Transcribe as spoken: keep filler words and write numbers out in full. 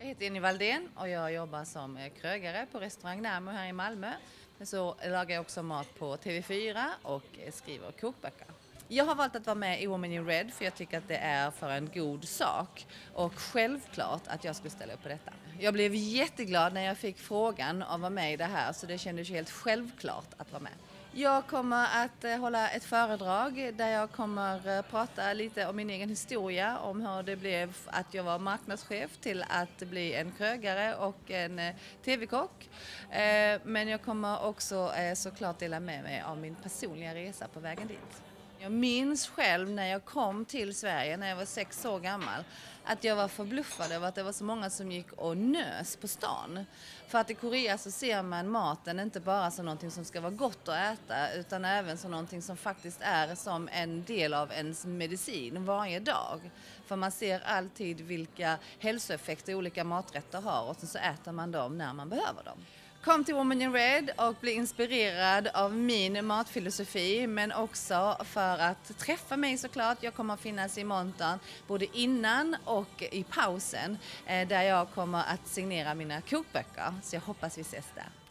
Jag heter Jenny Valdén och jag jobbar som eh, krögare på restaurang Närmo här i Malmö. Men så lagar jag också mat på T V fyra och eh, skriver kokböcker. Jag har valt att vara med i Women in Red för jag tycker att det är för en god sak och självklart att jag skulle ställa upp på detta. Jag blev jätteglad när jag fick frågan att vara med i det här, så det kändes helt självklart att vara med. Jag kommer att eh, hålla ett föredrag där jag kommer eh, prata lite om min egen historia, om hur det blev att jag var marknadschef till att bli en krögare och en eh, tv-kock. Eh, men jag kommer också eh, såklart dela med mig av min personliga resa på vägen dit. Jag minns själv när jag kom till Sverige när jag var sex år gammal att jag var förbluffad över att det var så många som gick och nös på stan. För att i Korea så ser man maten inte bara som någonting som ska vara gott att äta utan även som någonting som faktiskt är som en del av ens medicin varje dag. För man ser alltid vilka hälsoeffekter olika maträtter har och så äter man dem när man behöver dem. Kom till Women in Red och bli inspirerad av min matfilosofi men också för att träffa mig såklart. Jag kommer att finnas i montern både innan och i pausen där jag kommer att signera mina kokböcker. Så jag hoppas vi ses där.